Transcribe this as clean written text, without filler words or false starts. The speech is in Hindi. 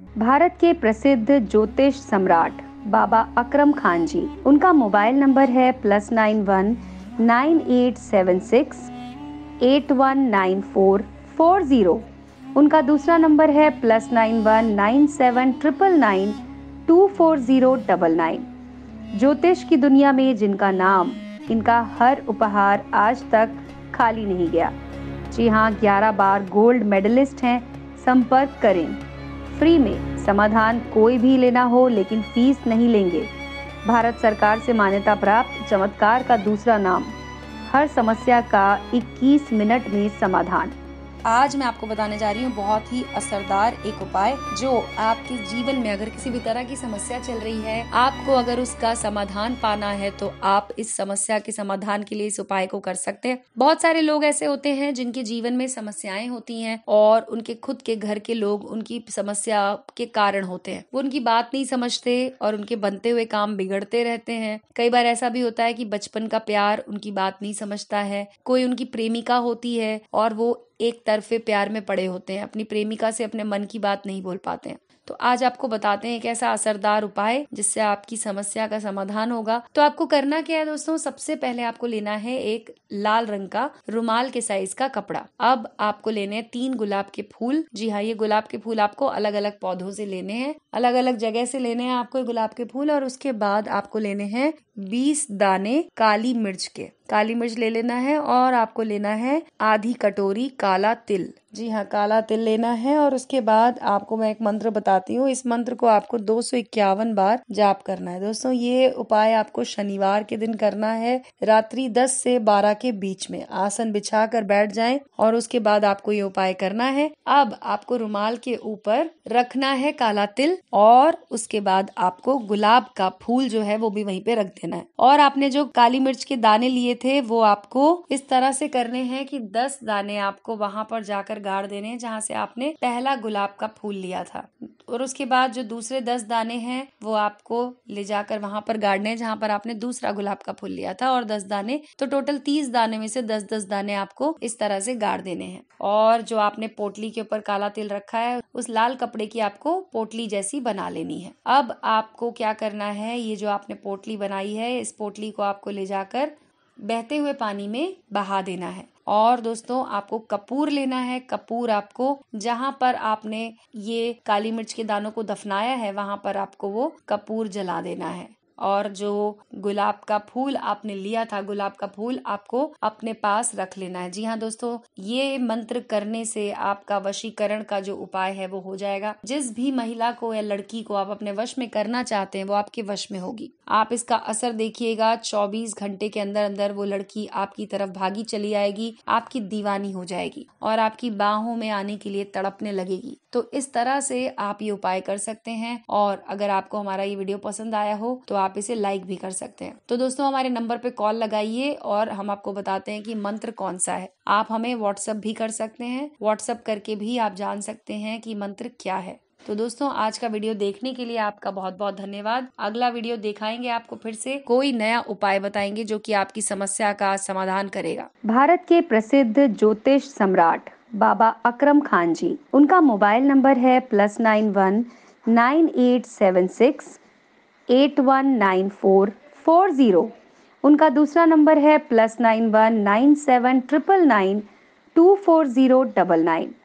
भारत के प्रसिद्ध ज्योतिष सम्राट बाबा अकरम खान जी, उनका मोबाइल नंबर है +919876819440। उनका दूसरा नंबर है +919799924099। ज्योतिष की दुनिया में जिनका नाम, इनका हर उपहार आज तक खाली नहीं गया। जी हाँ, 11 बार गोल्ड मेडलिस्ट हैं। संपर्क करें। फ्री में समाधान कोई भी लेना हो, लेकिन फीस नहीं लेंगे। भारत सरकार से मान्यता प्राप्त चमत्कार का दूसरा नाम, हर समस्या का 21 मिनट में समाधान। आज मैं आपको बताने जा रही हूँ बहुत ही असरदार एक उपाय, जो आपके जीवन में अगर किसी भी तरह की समस्या चल रही है, आपको अगर उसका समाधान पाना है, तो आप इस समस्या के समाधान के लिए इस उपाय को कर सकते हैं। बहुत सारे लोग ऐसे होते हैं जिनके जीवन में समस्याएं होती हैं और उनके खुद के घर के लोग उनकी समस्या के कारण होते हैं। वो उनकी बात नहीं समझते और उनके बनते हुए काम बिगड़ते रहते हैं। कई बार ऐसा भी होता है कि बचपन का प्यार उनकी बात नहीं समझता है। कोई उनकी प्रेमिका होती है और वो एक तरफे प्यार में पड़े होते हैं, अपनी प्रेमिका से अपने मन की बात नहीं बोल पाते हैं। तो आज आपको बताते हैं एक ऐसा असरदार उपाय जिससे आपकी समस्या का समाधान होगा। तो आपको करना क्या है दोस्तों, सबसे पहले आपको लेना है एक लाल रंग का रुमाल के साइज का कपड़ा। अब आपको लेने हैं 3 गुलाब के फूल। जी हाँ, ये गुलाब के फूल आपको अलग अलग पौधों से लेने हैं, अलग अलग जगह से लेने हैं आपको गुलाब के फूल। और उसके बाद आपको लेने हैं 20 दाने काली मिर्च के। काली मिर्च ले लेना है और आपको लेना है आधी कटोरी काला तिल। जी हाँ, काला तिल लेना है। और उसके बाद आपको मैं एक मंत्र बताती हूँ। इस मंत्र को आपको 251 बार जाप करना है। दोस्तों, ये उपाय आपको शनिवार के दिन करना है, रात्रि 10 से 12 के बीच में। आसन बिछा कर बैठ जाएं और उसके बाद आपको ये उपाय करना है। अब आपको रुमाल के ऊपर रखना है काला तिल और उसके बाद आपको गुलाब का फूल जो है वो भी वहीं पे रख देना है। और आपने जो काली मिर्च के दाने लिए थे वो आपको इस तरह से करने हैं कि 10 दाने आपको वहां पर जाकर गाड़ देने हैं जहां से आपने पहला गुलाब का फूल लिया था। और उसके बाद जो दूसरे 10 दाने हैं वो आपको ले जाकर वहां पर गाड़ने हैं जहां पर आपने दूसरा गुलाब का फूल लिया था। और 10 दाने, तो टोटल 30 दाने में से 10-10 दाने आपको इस तरह से गाड़ देने हैं। और जो आपने पोटली के ऊपर काला तिल रखा है, उस लाल कपड़े की आपको पोटली जैसी बना लेनी है। अब आपको क्या करना है, ये जो आपने पोटली बनाई है, इस पोटली को आपको ले जाकर बहते हुए पानी में बहा देना है। और दोस्तों, आपको कपूर लेना है। कपूर आपको जहां पर आपने ये काली मिर्च के दानों को दफनाया है वहां पर आपको वो कपूर जला देना है। और जो गुलाब का फूल आपने लिया था, गुलाब का फूल आपको अपने पास रख लेना है। जी हाँ दोस्तों, ये मंत्र करने से आपका वशीकरण का जो उपाय है वो हो जाएगा। जिस भी महिला को या लड़की को आप अपने वश में करना चाहते हैं वो आपके वश में होगी। आप इसका असर देखिएगा, 24 घंटे के अंदर अंदर वो लड़की आपकी तरफ भागी चली आएगी, आपकी दीवानी हो जाएगी और आपकी बाहों में आने के लिए तड़पने लगेगी। तो इस तरह से आप ये उपाय कर सकते हैं। और अगर आपको हमारा ये वीडियो पसंद आया हो तो आप इसे लाइक भी कर सकते हैं। तो दोस्तों, हमारे नंबर पे कॉल लगाइए और हम आपको बताते हैं कि मंत्र कौन सा है। आप हमें व्हाट्सएप भी कर सकते हैं, व्हाट्सएप करके भी आप जान सकते हैं कि मंत्र क्या है। तो दोस्तों, आज का वीडियो देखने के लिए आपका बहुत बहुत धन्यवाद। अगला वीडियो दिखाएंगे आपको, फिर से कोई नया उपाय बताएंगे जो कि आपकी समस्या का समाधान करेगा। भारत के प्रसिद्ध ज्योतिष सम्राट बाबा अकरम खान जी, उनका मोबाइल नंबर है +919876819440। उनका दूसरा नंबर है +919799924099।